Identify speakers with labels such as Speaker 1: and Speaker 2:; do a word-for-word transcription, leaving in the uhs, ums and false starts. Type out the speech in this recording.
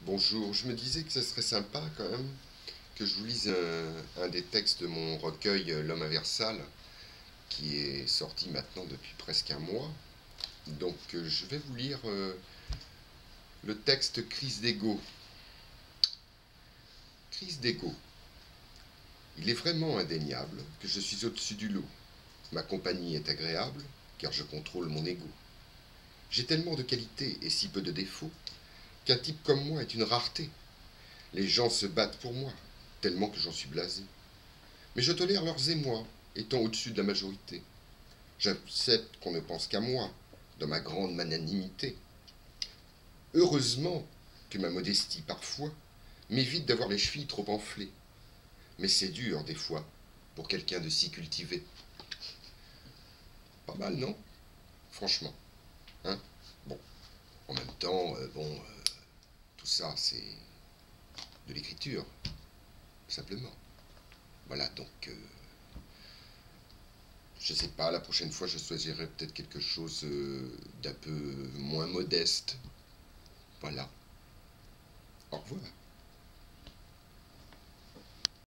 Speaker 1: Bonjour, je me disais que ce serait sympa quand même que je vous lise un, un des textes de mon recueil euh, L'homme à Versal, qui est sorti maintenant depuis presque un mois. Donc euh, je vais vous lire euh, le texte Crise d'ego. Crise d'ego. Il est vraiment indéniable que je suis au-dessus du lot. Ma compagnie est agréable, car je contrôle mon ego. J'ai tellement de qualités et si peu de défauts qu'un type comme moi est une rareté. Les gens se battent pour moi, tellement que j'en suis blasé. Mais je tolère leurs émois, étant au-dessus de la majorité. J'accepte qu'on ne pense qu'à moi, dans ma grande magnanimité. Heureusement que ma modestie, parfois, m'évite d'avoir les chevilles trop enflées. Mais c'est dur, des fois, pour quelqu'un de si cultivé. Pas mal, non? Franchement. Hein? Bon. En même temps, euh, bon, euh, tout ça, c'est de l'écriture, tout simplement. Voilà, donc... Euh, je sais pas, la prochaine fois, je choisirai peut-être quelque chose euh, d'un peu moins modeste. Voilà. Au revoir.